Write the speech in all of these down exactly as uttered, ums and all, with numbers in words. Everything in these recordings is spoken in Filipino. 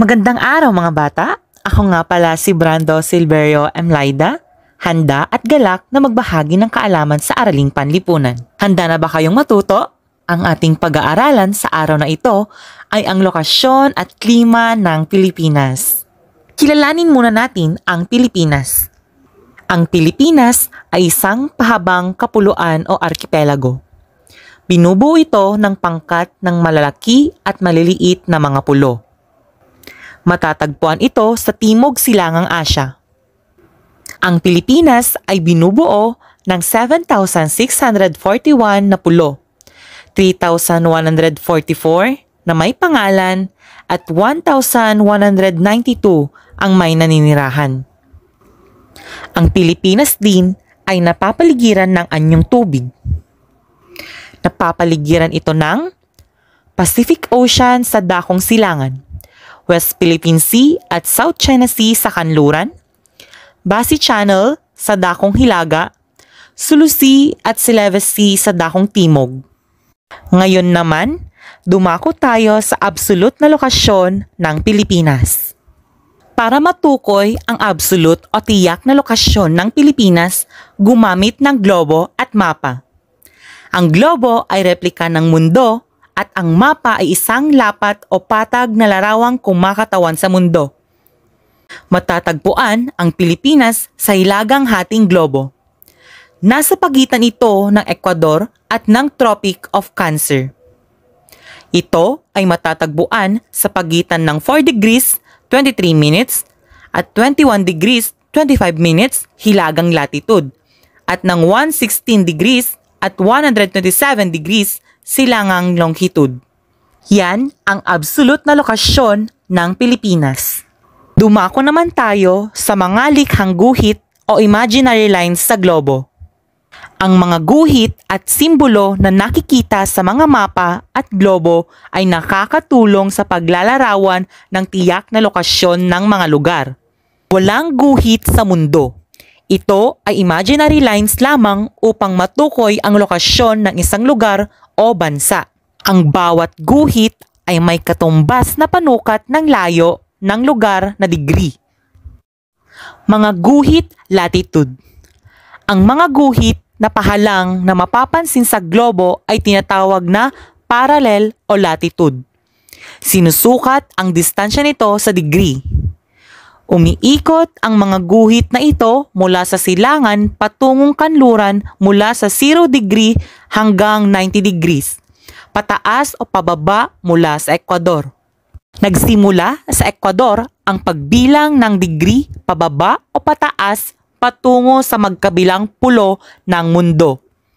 Magandang araw mga bata! Ako nga pala si Brando Silverio M. Laida, handa at galak na magbahagi ng kaalaman sa Araling Panlipunan. Handa na ba kayong matuto? Ang ating pag-aaralan sa araw na ito ay ang lokasyon at klima ng Pilipinas. Kilalanin muna natin ang Pilipinas. Ang Pilipinas ay isang pahabang kapuluan o arkipelago. Binubuo ito ng pangkat ng malalaki at maliliit na mga pulo. Matatagpuan ito sa Timog Silangang Asya. Ang Pilipinas ay binubuo ng seven thousand six hundred forty-one na pulo, three thousand one hundred forty-four na may pangalan at one thousand one hundred ninety-two ang may naninirahan. Ang Pilipinas din ay napapaligiran ng anyong tubig. Napapaligiran ito ng Pacific Ocean sa dakong silangan, West Philippine Sea at South China Sea sa kanluran, Basi Channel sa dakong hilaga, Sulu Sea at Celebes Sea sa dakong timog. Ngayon naman, dumako tayo sa absolute na lokasyon ng Pilipinas. Para matukoy ang absolute o tiyak na lokasyon ng Pilipinas, gumamit ng globo at mapa. Ang globo ay replika ng mundo at ang mapa ay isang lapat o patag na larawang kumakatawan sa mundo. Matatagpuan ang Pilipinas sa hilagang hating globo. Nasa pagitan ito ng Ecuador at ng Tropic of Cancer. Ito ay matatagpuan sa pagitan ng four degrees twenty-three minutes at twenty-one degrees twenty-five minutes hilagang latitude at ng one hundred sixteen degrees at one hundred twenty-seven degrees silangang longitude. Yan ang absolute na lokasyon ng Pilipinas. Dumako naman tayo sa mga likhang guhit o imaginary lines sa globo. Ang mga guhit at simbolo na nakikita sa mga mapa at globo ay nakakatulong sa paglalarawan ng tiyak na lokasyon ng mga lugar. Walang guhit sa mundo. Ito ay imaginary lines lamang upang matukoy ang lokasyon ng isang lugar o bansa. Ang bawat guhit ay may katumbas na panukat ng layo ng lugar na degree. Mga guhit latitude. Ang mga guhit na pahalang na mapapansin sa globo ay tinatawag na parallel o latitude. Sinusukat ang distansya nito sa degree. Umiikot ang mga guhit na ito mula sa silangan patungong kanluran mula sa zero degree hanggang ninety degrees, pataas o pababa mula sa Ecuador. Nagsimula sa Ecuador ang pagbilang ng degree pababa o pataas patungo sa magkabilang pulo ng mundo.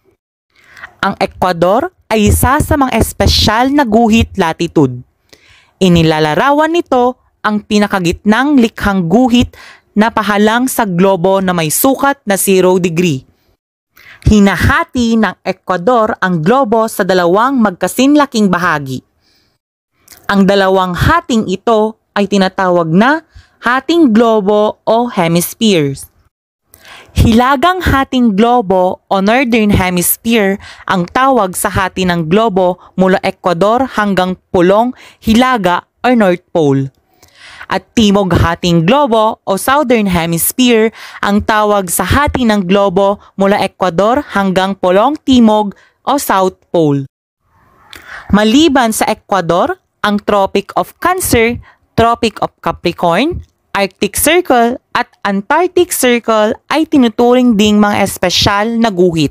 Ang Ecuador ay isa sa mga espesyal na guhit latitude. Inilalarawan nito ang pinakagitnang likhang guhit na pahalang sa globo na may sukat na zero degree. Hinahati ng Ecuador ang globo sa dalawang magkasinlaking bahagi. Ang dalawang hating ito ay tinatawag na hating globo o hemispheres. Hilagang hating globo o Northern Hemisphere ang tawag sa hati ng globo mula Ecuador hanggang pulong hilaga o North Pole. At Timog hating globo o Southern Hemisphere ang tawag sa hati ng globo mula Ecuador hanggang pulong Timog o South Pole. Maliban sa Ecuador, ang Tropic of Cancer, Tropic of Capricorn, Arctic Circle at Antarctic Circle ay tinuturing ding mga espesyal na guhit.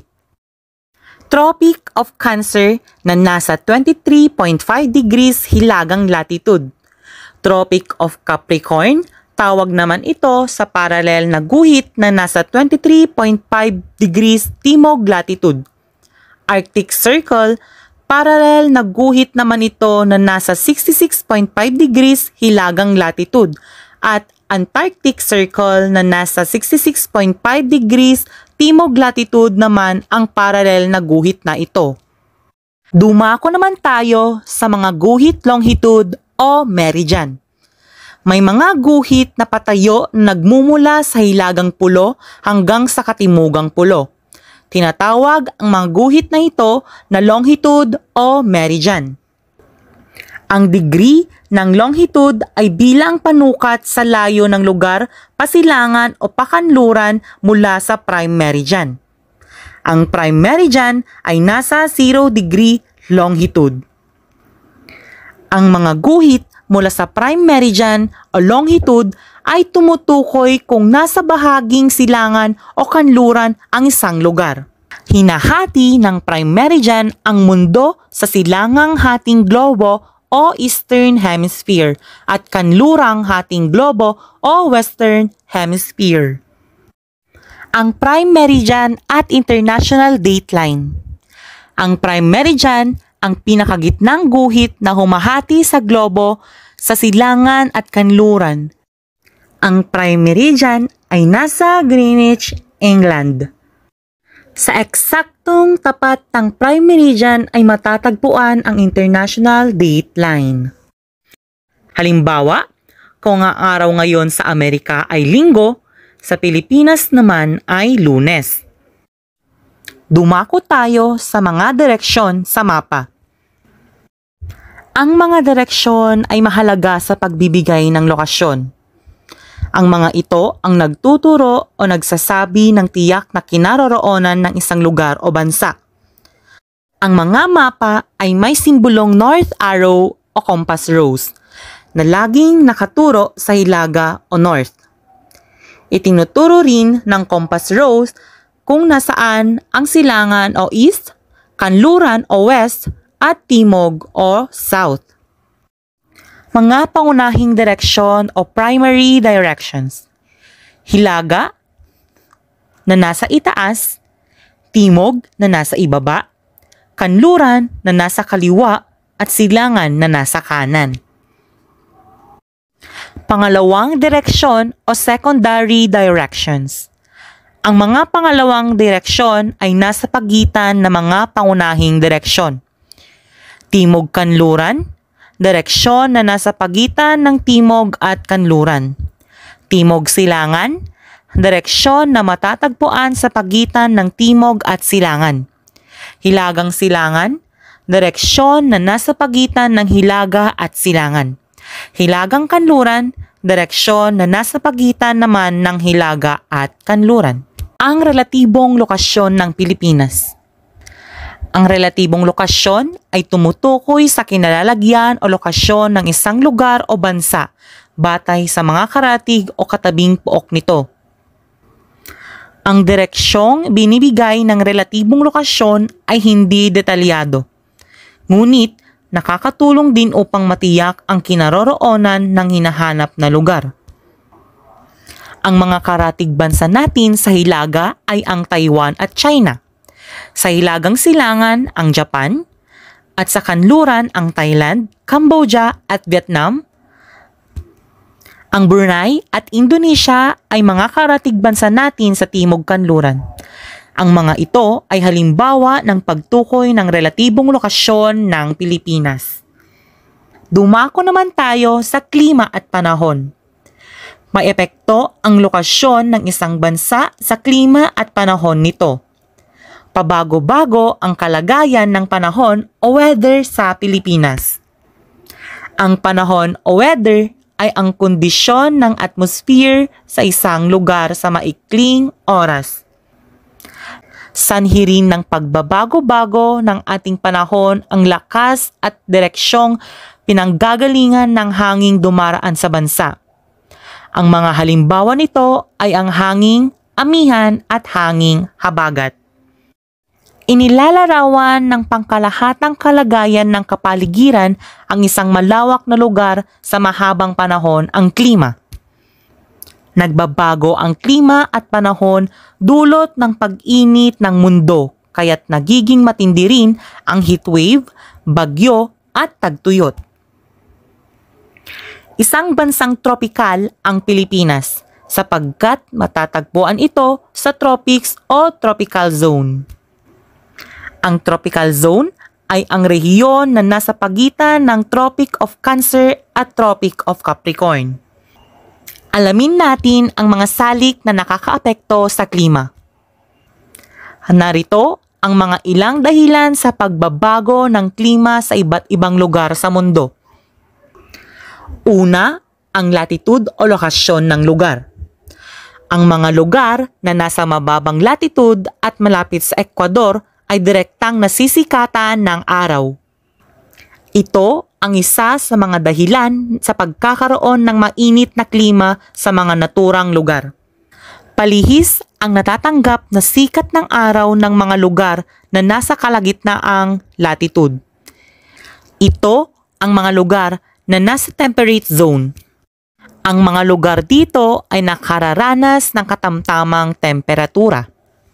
Tropic of Cancer na nasa twenty-three point five degrees hilagang latitude. Tropic of Capricorn, tawag naman ito sa parallel na guhit na nasa twenty-three point five degrees timog latitude. Arctic Circle, parallel na guhit naman ito na nasa sixty-six point five degrees hilagang latitude at Antarctic Circle na nasa sixty-six point five degrees timog latitude naman ang parallel na guhit na ito. Dumako naman tayo sa mga guhit longitude o meridian. May mga guhit na patayo na nagmumula sa hilagang pulo hanggang sa katimugang pulo. Tinatawag ang mga guhit na ito na longitude o meridian. Ang degree ng longitude ay bilang panukat sa layo ng lugar, pasilangan o pakanluran mula sa prime meridian. Ang prime meridian ay nasa zero degree longitude. Ang mga guhit mula sa prime meridian o longitude ay tumutukoy kung nasa bahaging silangan o kanluran ang isang lugar. Hinahati ng prime meridian ang mundo sa silangang hating globo o Eastern Hemisphere at kanlurang hating globo o Western Hemisphere. Ang prime meridian at international dateline. Ang prime meridian ang pinakagitnang guhit na humahati sa globo sa silangan at kanluran. Ang prime meridian ay nasa Greenwich, England. Sa eksaktong tapat ng prime meridian ay matatagpuan ang international dateline. Halimbawa, kung ang araw ngayon sa Amerika ay Linggo, sa Pilipinas naman ay Lunes. Dumako tayo sa mga direksyon sa mapa. Ang mga direksyon ay mahalaga sa pagbibigay ng lokasyon. Ang mga ito ang nagtuturo o nagsasabi ng tiyak na kinaroroonan ng isang lugar o bansa. Ang mga mapa ay may simbolong north arrow o compass rose na laging nakaturo sa hilaga o north. Itinuturo rin ng compass rose kung nasaan ang silangan o east, kanluran o west, at timog o south. Mga pangunahing direksyon o primary directions. Hilaga na nasa itaas, timog na nasa ibaba, kanluran na nasa kaliwa, at silangan na nasa kanan. Pangalawang direksyon o secondary directions. Ang mga pangalawang direksyon ay nasa pagitan ng mga pangunahing direksyon. Timog kanluran, direksyon na nasa pagitan ng timog at kanluran. Timog silangan, direksyon na matatagpuan sa pagitan ng timog at silangan. Hilagang silangan, direksyon na nasa pagitan ng hilaga at silangan. Hilagang kanluran, direksyon na nasa pagitan naman ng hilaga at kanluran. Ang relatibong lokasyon ng Pilipinas. Ang relatibong lokasyon ay tumutukoy sa kinalalagyan o lokasyon ng isang lugar o bansa batay sa mga karatig o katabing pook nito. Ang direksyong binibigay ng relatibong lokasyon ay hindi detalyado, ngunit nakakatulong din upang matiyak ang kinaroroonan ng hinahanap na lugar. Ang mga karatig bansa natin sa hilaga ay ang Taiwan at China. Sa hilagang silangan ang Japan, at sa kanluran ang Thailand, Cambodia at Vietnam. Ang Brunei at Indonesia ay mga karatig bansa natin sa timog kanluran. Ang mga ito ay halimbawa ng pagtukoy ng relatibong lokasyon ng Pilipinas. Dumako naman tayo sa klima at panahon. May epekto ang lokasyon ng isang bansa sa klima at panahon nito. Pabago-bago ang kalagayan ng panahon o weather sa Pilipinas. Ang panahon o weather ay ang kondisyon ng atmosphere sa isang lugar sa maikling oras. Sanhi rin ng pagbabago-bago ng ating panahon ang lakas at direksyong pinanggagalingan ng hanging dumaraan sa bansa. Ang mga halimbawa nito ay ang hanging amihan at hanging habagat. Inilalarawan ng pangkalahatang kalagayan ng kapaligiran ang isang malawak na lugar sa mahabang panahon ang klima. Nagbabago ang klima at panahon dulot ng pag-init ng mundo, kaya't nagiging matindi rin ang heatwave, bagyo at tagtuyot. Isang bansang tropikal ang Pilipinas sapagkat matatagpuan ito sa tropics o tropical zone. Ang tropical zone ay ang rehiyon na nasa pagitan ng Tropic of Cancer at Tropic of Capricorn. Alamin natin ang mga salik na nakakaapekto sa klima. Narito ang mga ilang dahilan sa pagbabago ng klima sa iba't ibang lugar sa mundo. Una, ang latitude o lokasyon ng lugar. Ang mga lugar na nasa mababang latitude at malapit sa Ecuador ay direktang nasisikatan ng araw. Ito ang isa sa mga dahilan sa pagkakaroon ng mainit na klima sa mga naturang lugar. Palihis ang natatanggap na sikat ng araw ng mga lugar na nasa kalagitnaang latitude. Ito ang mga lugar na nasa temperate zone. Ang mga lugar dito ay nakararanas ng katamtamang temperatura.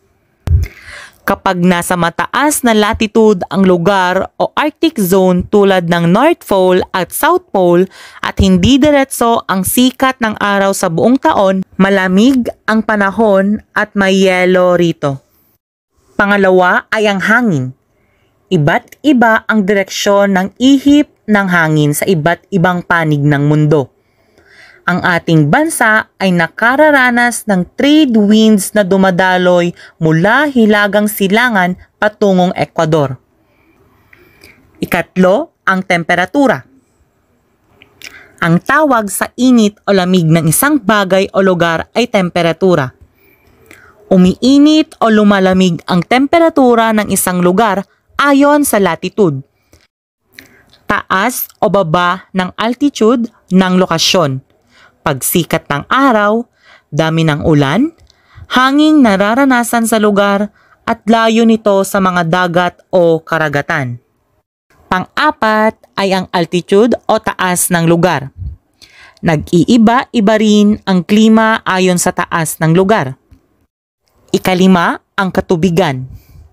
Kapag nasa mataas na latitude ang lugar o Arctic zone tulad ng North Pole at South Pole at hindi diretso ang sikat ng araw sa buong taon, malamig ang panahon at may yelo rito. Pangalawa ay ang hangin. Iba't iba ang direksyon ng ihip ng hangin sa iba't ibang panig ng mundo. Ang ating bansa ay nakararanas ng trade winds na dumadaloy mula Hilagang Silangan patungong Ecuador. Ikatlo, ang temperatura. Ang tawag sa init o lamig ng isang bagay o lugar ay temperatura. Umiinit o lumalamig ang temperatura ng isang lugar ayon sa latitude, taas o baba ng altitude ng lokasyon, pagsikat ng araw, dami ng ulan, hanging nararanasan sa lugar at layo nito sa mga dagat o karagatan. Pang-apat ay ang altitude o taas ng lugar. Nag-iiba-iba rin ang klima ayon sa taas ng lugar. Ikalima, ang katubigan.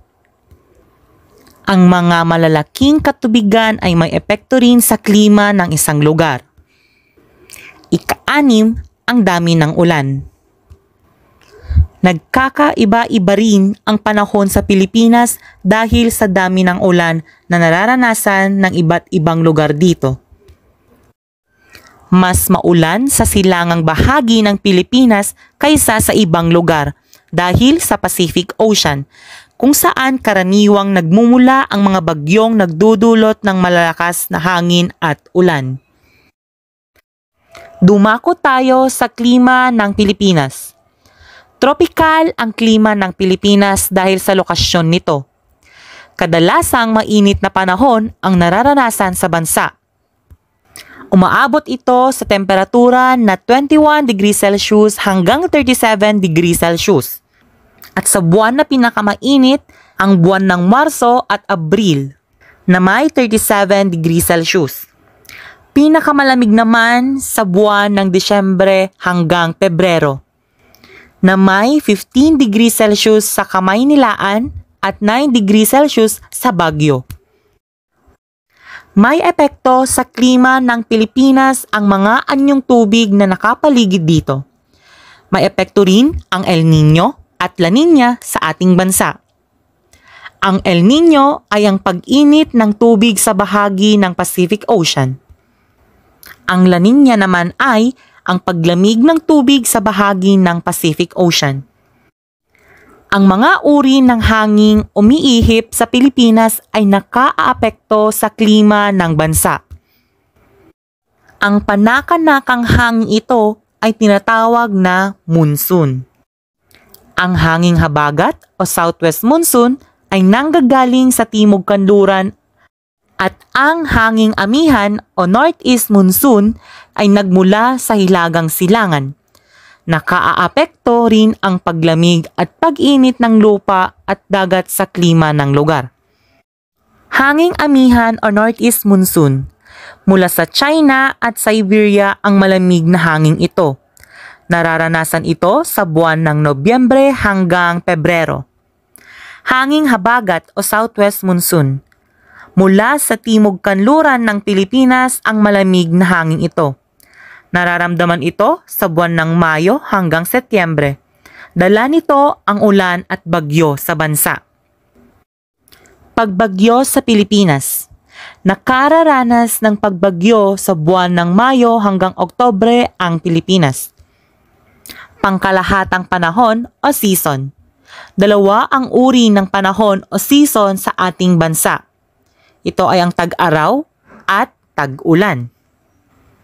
Ang mga malalaking katubigan ay may epekto rin sa klima ng isang lugar. Ika-anim, ang dami ng ulan. Nagkakaiba-iba rin ang panahon sa Pilipinas dahil sa dami ng ulan na nararanasan ng iba't ibang lugar dito. Mas maulan sa silangang bahagi ng Pilipinas kaysa sa ibang lugar dahil sa Pacific Ocean, kung saan karaniwang nagmumula ang mga bagyong nagdudulot ng malalakas na hangin at ulan. Dumako tayo sa klima ng Pilipinas. Tropikal ang klima ng Pilipinas dahil sa lokasyon nito. Kadalasang mainit na panahon ang nararanasan sa bansa. Umaabot ito sa temperatura na twenty-one degrees Celsius hanggang thirty-seven degrees Celsius. At sa buwan na pinakamainit, ang buwan ng Marso at Abril na may thirty-seven degrees Celsius. Pinakamalamig naman sa buwan ng Disyembre hanggang Pebrero na may fifteen degrees Celsius sa Kamaynilaan at nine degrees Celsius sa Baguio. May epekto sa klima ng Pilipinas ang mga anyong tubig na nakapaligid dito. May epekto rin ang El Nino at La Nina sa ating bansa. Ang El Nino ay ang pag-init ng tubig sa bahagi ng Pacific Ocean. Ang La Nina naman ay ang paglamig ng tubig sa bahagi ng Pacific Ocean. Ang mga uri ng hanging umiihip sa Pilipinas ay nakaaapekto sa klima ng bansa. Ang panakanakang hangin ito ay tinatawag na monsoon. Ang hanging habagat o southwest monsoon ay nanggagaling sa timog kanluran at ang hanging amihan o northeast monsoon ay nagmula sa Hilagang Silangan. Nakaaapekto rin ang paglamig at pag-init ng lupa at dagat sa klima ng lugar. Hanging amihan o northeast monsoon. Mula sa China at Siberia ang malamig na hanging ito. Nararanasan ito sa buwan ng Nobyembre hanggang Pebrero. Hanging habagat o southwest monsoon. Mula sa timog kanluran ng Pilipinas ang malamig na hangin ito. Nararamdaman ito sa buwan ng Mayo hanggang Setyembre. Dala nito ang ulan at bagyo sa bansa. Pagbagyo sa Pilipinas. Nakararanas ng pagbagyo sa buwan ng Mayo hanggang Oktubre ang Pilipinas. Pangkalahatang panahon o season. Dalawa ang uri ng panahon o season sa ating bansa. Ito ay ang tag-araw at tag-ulan.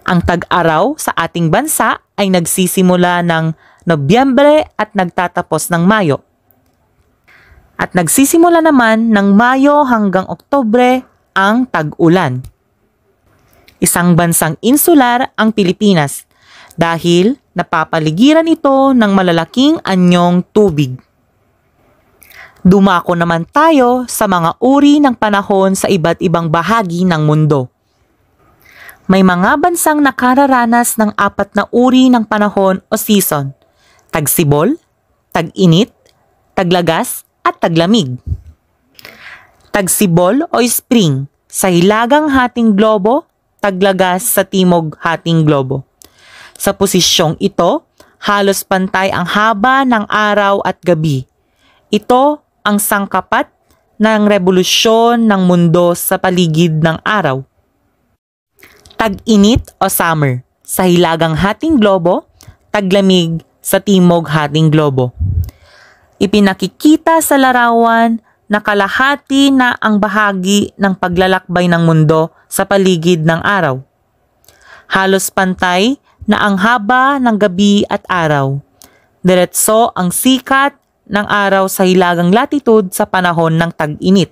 Ang tag-araw sa ating bansa ay nagsisimula ng Nobyembre at nagtatapos ng Mayo. At nagsisimula naman ng Mayo hanggang Oktubre ang tag-ulan. Isang bansang insular ang Pilipinas dahil napapaligiran ito ng malalaking anyong tubig. Dumako naman tayo sa mga uri ng panahon sa iba't ibang bahagi ng mundo. May mga bansang nakararanas ng apat na uri ng panahon o season: tagsibol, tag-init, taglagas, at taglamig. Tagsibol o spring sa hilagang hating globo, taglagas sa timog hating globo. Sa posisyong ito, halos pantay ang haba ng araw at gabi. Ito ang sangkapat ng revolusyon ng mundo sa paligid ng araw. Tag-init o summer sa hilagang hating globo, taglamig sa timog hating globo. Ipinakikita sa larawan na kalahati na ang bahagi ng paglalakbay ng mundo sa paligid ng araw. Halos pantay na ang haba ng gabi at araw. Diretso ang sikat ng araw sa hilagang latitude sa panahon ng tag-init.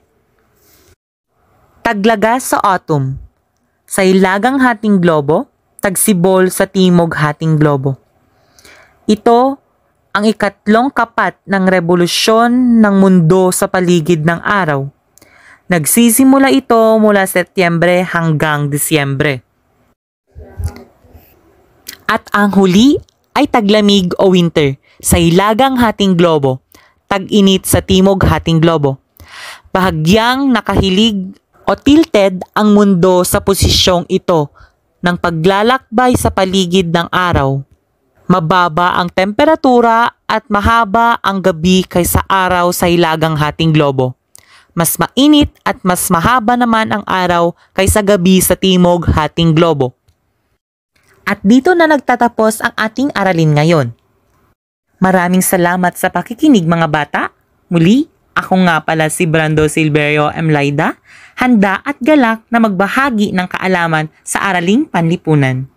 Taglagas sa autumn sa hilagang hating globo, tagsibol sa timog hating globo. Ito ang ikatlong kapat ng revolusyon ng mundo sa paligid ng araw. Nagsisimula ito mula Setyembre hanggang Disyembre. At ang huli ay taglamig o winter sa hilagang hating globo, tag-init sa timog hating globo. Bahagyang nakahilig o tilted ang mundo sa posisyong ito ng paglalakbay sa paligid ng araw. Mababa ang temperatura at mahaba ang gabi kaysa araw sa hilagang hating globo. Mas mainit at mas mahaba naman ang araw kaysa gabi sa timog hating globo. At dito na nagtatapos ang ating aralin ngayon. Maraming salamat sa pakikinig mga bata. Muli, ako nga pala si Brando Silverio M. Laida, handa at galak na magbahagi ng kaalaman sa Araling Panlipunan.